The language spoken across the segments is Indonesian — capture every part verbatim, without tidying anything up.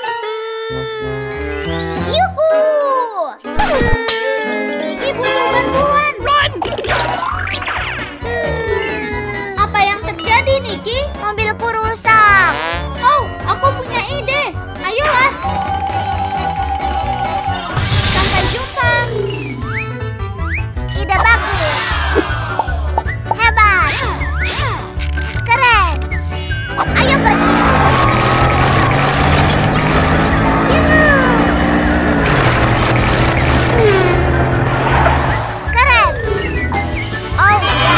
Yuhu! Niki butuh bantuan. Run! Apa yang terjadi, Niki? Mobilku rusak. Oh, aku punya ide. Ayolah. Sampai jumpa. Ide bagus. Hebat. Keren. Ayo pergi. Yuhu. Keren. Oh ya.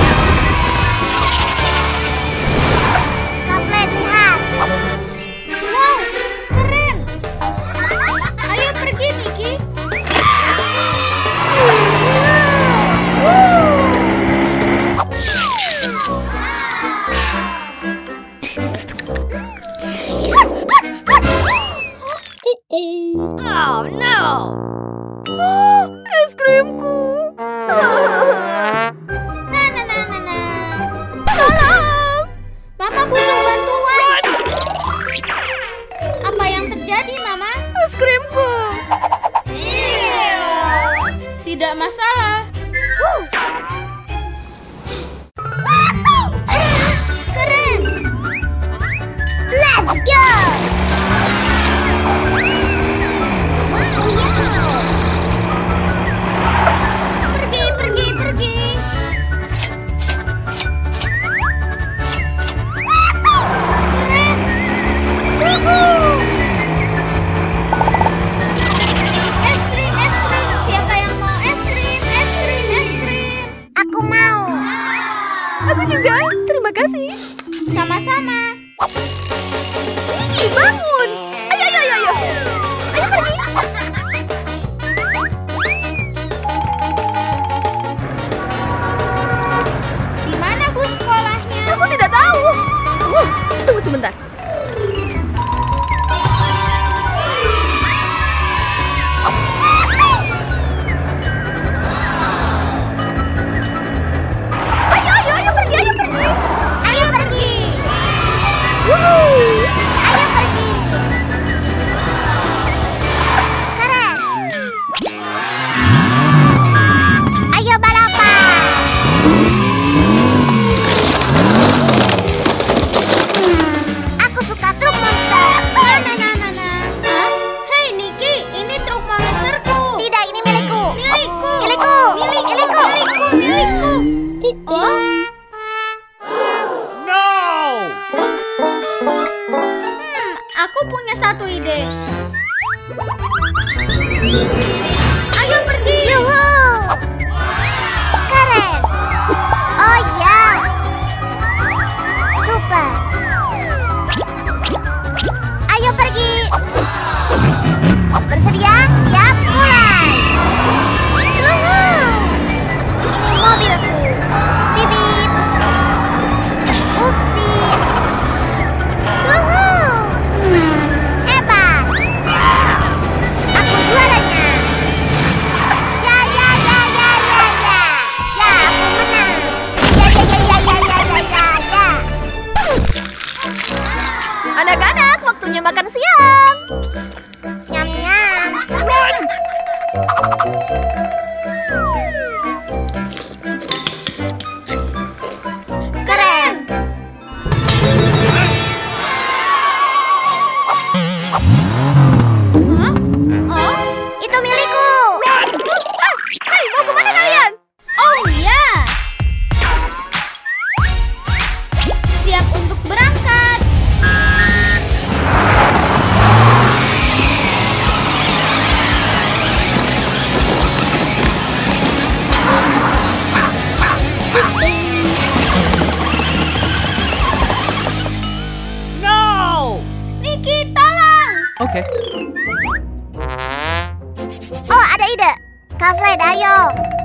Kafle, lihat. Wow, keren. Ayo pergi, Niki. Oh no! Es krimku. Nah, nah, nah, nah, nah. Tolong. Mama butuh bantuan. Apa yang terjadi, Mama? Es krimku. Tidak masalah. Keren. Let's go. Pergi, pergi, pergi. Keren. Woohoo. Es krim, es krim. Siapa yang mau es krim? Es krim, es krim. Aku mau. Aku juga. Terima kasih. Sama-sama. Ih, bangun. Ayo, ayo, ayo, ayo. Ayo pergi. Di mana bus sekolahnya? Aku tidak tahu. Uh, tunggu sebentar. Ayo, ayo, ayo pergi, ayo pergi. Ayo pergi. Wuhu. Ayo pergi. Keren. Ayo balapan. Aku suka truk monster. Nah, nah, nah, nah, nah. Hah? Hei Niki, ini truk monsterku. Tidak, ini milikku. Milikku. Milikku. Milik, milikku. Milikku, milikku. Oh? No! Hmm, aku punya satu ide. Ayo pergi. Yuhu. Keren. Oh ya. Super. Ayo pergi. Bersedia? Siap, mulai. Yuhu. Ini mobilku. Bip bip. Upsi. Yuhu. Hebat. Aku juaranya. Ya ya ya ya ya ya. Ya, aku menang. Ya ya ya ya ya ya ya ya ya. Anak-anak, waktunya makan siang. Nyam nyam. Run! Keren. Hah? Oh, itu milikku. Run! Ah, hei, mau kemana kalian? Oh ya. Siap untuk berangkat. No! Niki, tolong. Okay. Oh, ada ide. Kafle, ayo.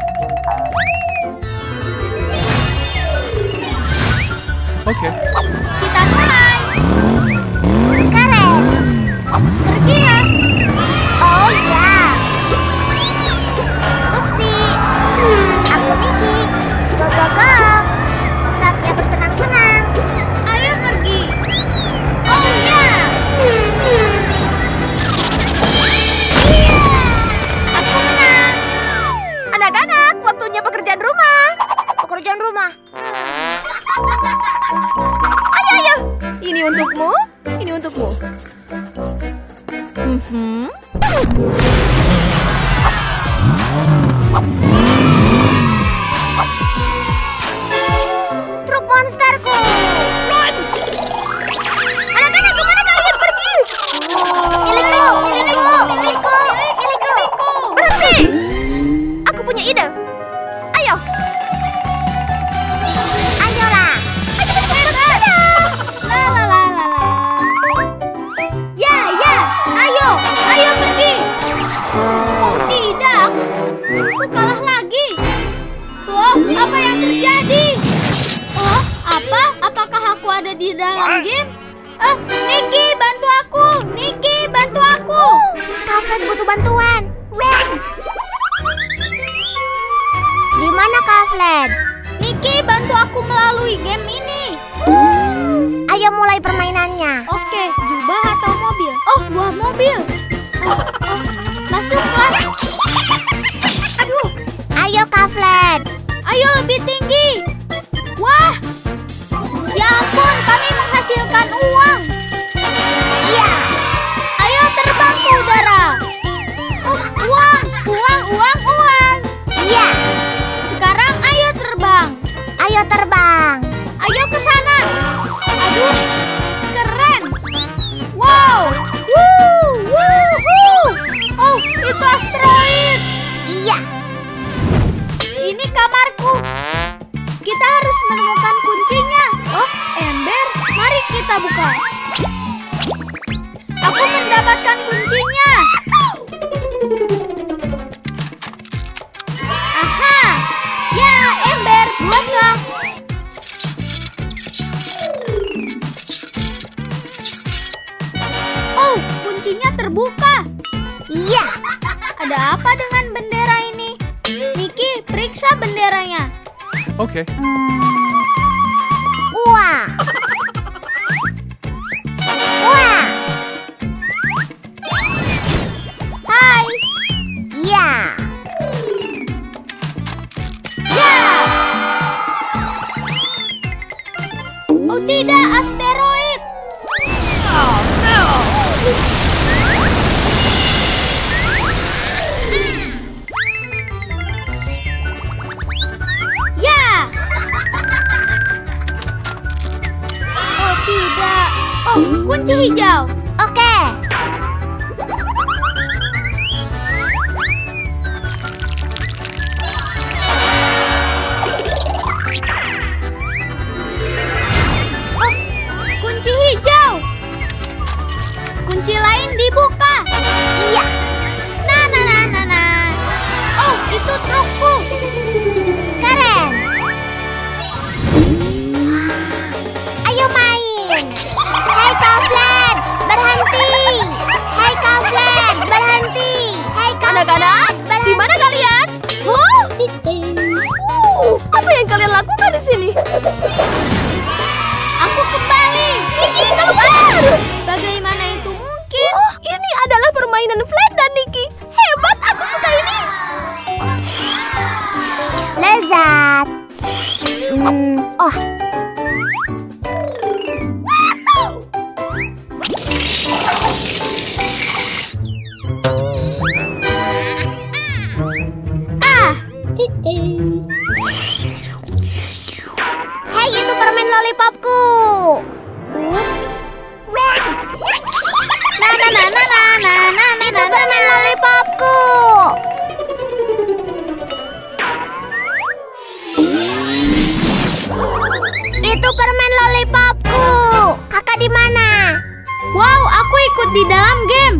Okay. Kita mulai. Keren. Pergi ya. Oh ya. Upsi. Aku Niki. Go go go. Saatnya bersenang-senang. Ayo pergi. Oh ya. Mhm. Truk monsterku. Run! Anak-anak, kemana kalian pergi? Milikku, milikku, milikku, milikku. Berhenti! Aku punya ide. Ayo. Ayolah. Ayo bergerak. La la la la la. Ya, ya. Ayo, ayo pergi. Oh tidak. Aku kalah lagi. Oh, apa yang terjadi? Oh, apa? Apakah aku ada di dalam game? Eh, Niki, bantu aku. Niki, bantu aku. Kaflen butuh bantuan. Run! Di mana Kaflen? Niki, bantu aku melalui game ini. Ayo mulai permainannya. Oke, jubah atau mobil? Oh, buah mobil. Oh, oh. Masuklah. Aduh. Ayo Kaflen. Ayo lebih tinggi. Wah. Ya ampun, kami menghasilkan uang. Iya. Ayo terbang ke udara. Oh, uang, uang, uang, uang. Iya. Sekarang ayo terbang. Ayo terbang. Ayo ke sana. Aduh, keren. Wow. Woo, woo, woo. Oh, itu asteroid. Iya. Ini kamarku. Kita harus menemukan kuncinya. Oh, ember. Mari kita buka. Aku mendapatkan kuncinya. Aha. Ya, ember. Buatlah. Oh, kuncinya terbuka. Iya. Ada apa dengan bendera ini? Niki, periksa benderanya. Okay. Wah. Wah. Hai. Ya. Ya. Oh tidak, asteroid. Oh no! Ya. Oh tidak. Oh, kunci hijau. Oke. Oh, kunci hijau. Kunci lain dibuka. Iya. Nah, nah, nah, nah, nah. Oh, itu trukku. Keren. Ayo main. Hai Kaflen, berhenti. Hai Kaflen, berhenti. Hai Kaflen, Anak-anak, di mana kalian? Huh? Uh, apa yang kalian lakukan di sini? Aku kembali. Niki, keluar! Bagaimana itu mungkin? Oh, ini adalah permainan Flat dan Niki. Hebat, aku suka ini. Lezat. Hmm, oh. Ah. Hei, itu permen lollipopku. Ups. Run! Nah, nah, nah, nah, nah, nah, nah, nah, itu permen lollipopku. Itu permen lollipopku. Kakak di mana? Wow, aku ikut di dalam game.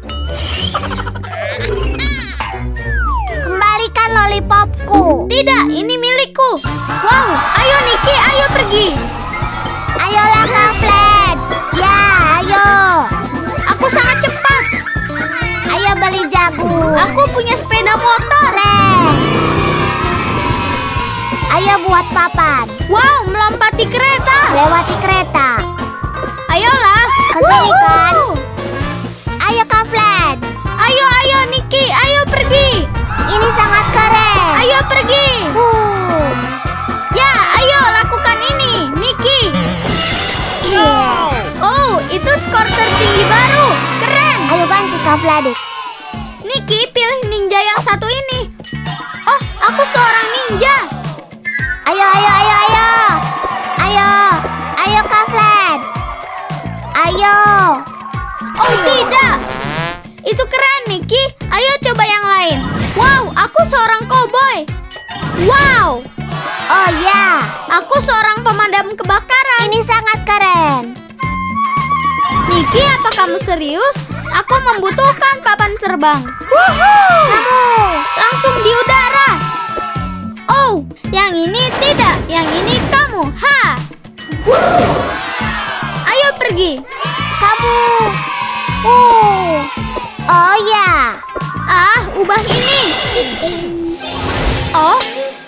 Kembalikan lollipopku. Tidak, ini milikku. Wow, ayo Niki, ayo pergi. Ayolah Kaflen. Ya, ayo. Aku sangat cepat. Ayo beli jagung. Aku punya sepeda motor. Keren. Ayo buat papan. Wow, melompati kereta. Lewati kereta. Ayolah. Kesini kan. Ayo Kaflen. Ayo, ayo Niki, ayo pergi. Ini sangat keren. Ayo pergi. Uh. Ya, ayo lakukan ini, Niki. Yeah. Oh, itu skor tertinggi baru. Keren. Ayo ganti Kak Vladik. Niki, pilih ninja yang satu ini. Oh, aku seorang ninja. Ayo, ayo, ayo, ayo. Ayo, ayo Kak Vlad. Ayo. Oh tidak. Itu keren, Niki. Ayo coba yang lain. Wow, aku seorang koboi. Wow. Oh ya, aku seorang pemadam kebakaran. Ini sangat keren. Niki, apa kamu serius? Aku membutuhkan papan terbang. Wuhuu. Kamu langsung di udara. Oh, yang ini tidak. Yang ini kamu. Ha. Ayo pergi. Kamu. Uh. Oh ya. Ah, ubah ini. Oh.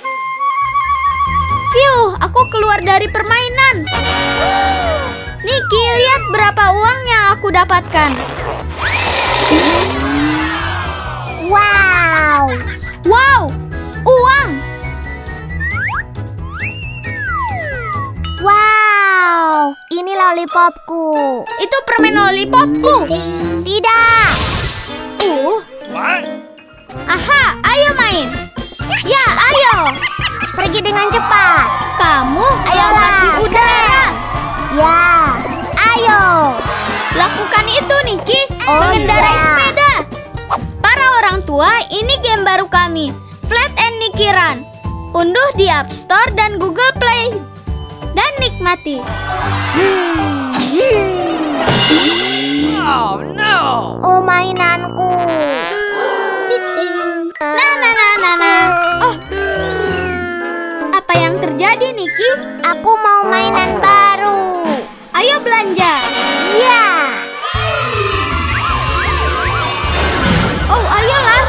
Fiu, aku keluar dari permainan. Niki, lihat berapa uang yang aku dapatkan. Wow. Wow, uang. Wow, ini lollipopku. Itu permen lollipopku. Tidak. Uh. What? Aha, ayo main. Ya, ayo. Pergi dengan cepat. Kamu lompat di udara. Ya, ayo. Lakukan itu, Niki. Oh, Mengendarai iya. sepeda. Para orang tua, ini game baru kami. Flat and Niki Run. Unduh di App Store dan Google Play. Dan nikmati. Hmm. Oh no! Oh, mainanku. Nah, nah, nah, nah, nah. Oh. Apa yang terjadi, Niki? Aku mau mainan baru. Ayo belanja. Ya. Oh, ayolah.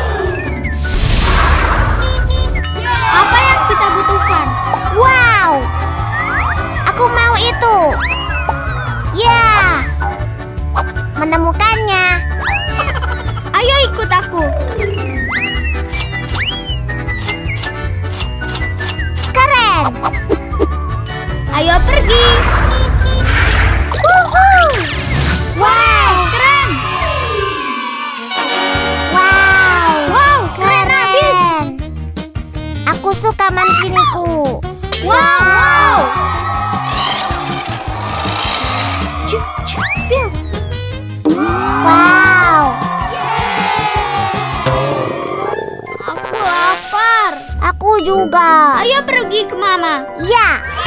Apa yang kita butuhkan? Wow. Aku mau itu. Ya. Menemukannya. Ayo ikut aku. Keren. Ayo pergi. Wuhuu. Wow, keren. Wow. Wow, keren habis. Aku suka mansiniku. Wow. Wow. Cuk, cuk, piu. Wow. Aku lapar. Aku juga. Ayo pergi ke Mama. Ya.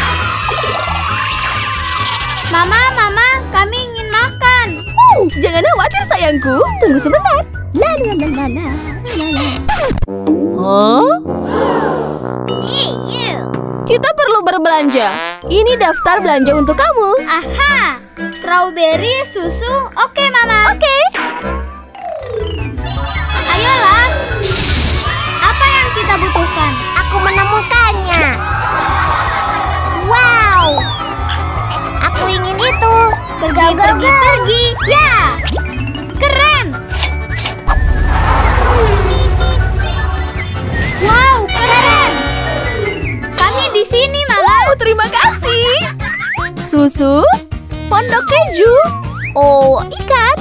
Mama, Mama, kami ingin makan. Uh, jangan khawatir sayangku. Tunggu sebentar. La la la la la. Huh? Hey, you. Kita perlu berbelanja. Ini daftar belanja untuk kamu. Aha. Strawberry, susu. Oke, Mama. Oke. Ayolah. Apa yang kita butuhkan? Aku menemukannya. Wow. Aku ingin itu. Pergi, Go, go, pergi, go. pergi. Ya. Keren. Wow, keren. Kami di sini, Mama. Oh, terima kasih. Susu, pondok keju, oh, ikan,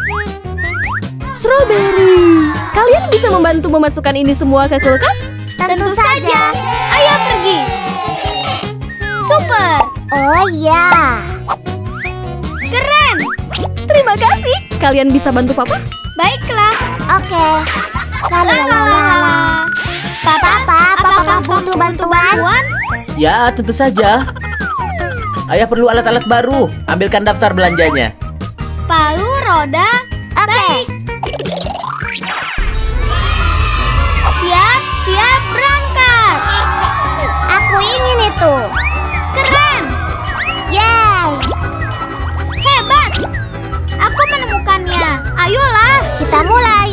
strawberry. Kalian bisa membantu memasukkan ini semua ke kulkas? Tentu saja. Ayo pergi. Super. Oh ya. Keren. Terima kasih. Kalian bisa bantu papa? Baiklah. Oke. Lalu Papa, apakah kamu butuh bantuan? Ya, tentu saja. Ayah perlu alat-alat baru. Ambilkan daftar belanjanya. Palu, roda. Baik. Siap, siap, berangkat. Aku ingin itu. Keren. Yay. Hebat. Aku menemukannya. Ayolah, kita mulai.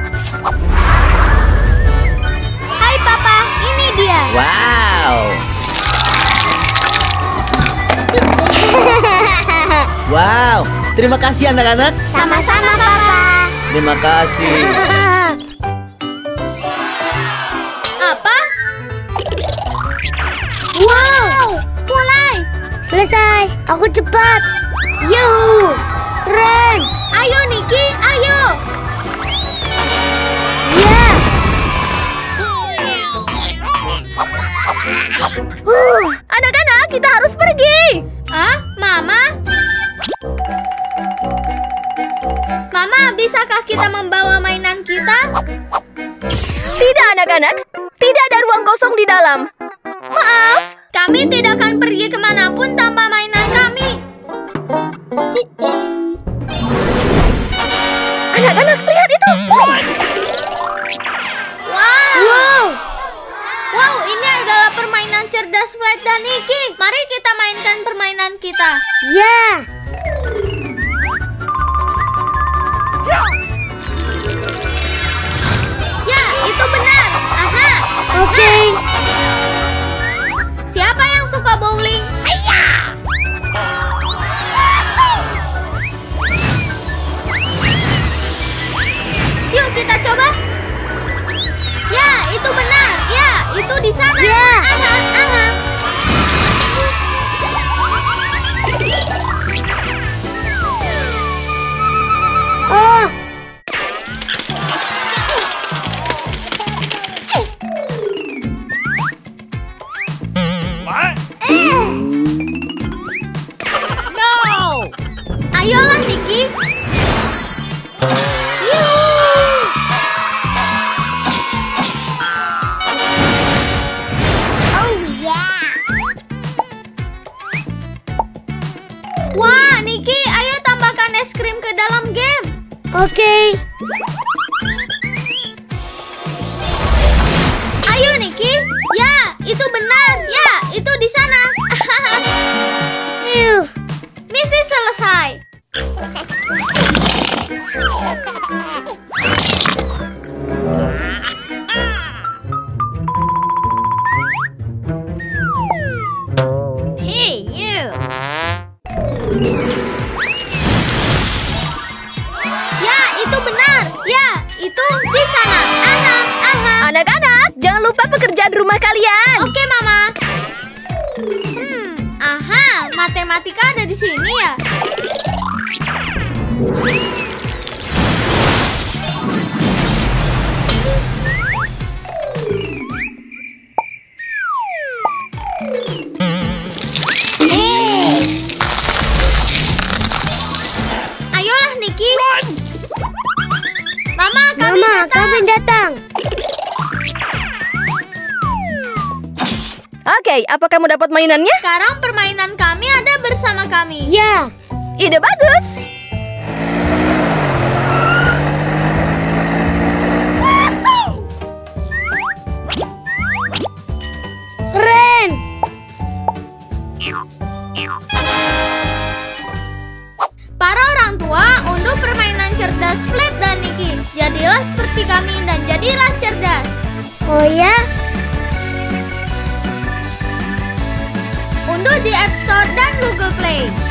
Hai Papa, ini dia. Wow. Wow. Terima kasih anak-anak. Sama-sama Papa. Terima kasih. Apa? Wow, mulai. Selesai, aku cepat. Yuhu, keren. Ayo Niki, ayo. bisakah kita membawa mainan kita? Tidak, anak-anak. Tidak ada ruang kosong di dalam. Maaf. Kami tidak akan pergi kemanapun tanpa mainan kami. Anak-anak, lihat itu. Wow. Wow. Wow, ini adalah permainan cerdas Flat dan Niki. Mari kita mainkan permainan kita. Ya. Ya, itu benar. Aha. Oke. Siapa yang suka bowling? Yuk kita coba. Ya, itu benar. Ya, itu di sana. Ya. Aha, aha. Oh. Ayolah, Niki. Yuhu. Oh yeah. Wah, Niki, ayo tambahkan es krim ke dalam game. Oke. Ayo, Niki. Ya, itu benar. Ya, itu di sana. Yuh. Misi selesai. Hey, you. Ya, itu benar. Ya, itu di sana. Aha, aha. Anak-anak, jangan lupa pekerjaan rumah kalian. Oke, Mama. Hmm, aha, matematika ada di sini ya. Ayolah, Niki. Mama, kami Mama, datang. kami datang. Oke, apa kamu dapat mainannya? Sekarang permainan kami ada bersama kami. Ya. Ide bagus. Keren. Para orang tua, unduh permainan cerdas Flat dan Niki. Jadilah seperti kami dan jadilah cerdas. Oh ya? Unduh di App Store dan Google Play.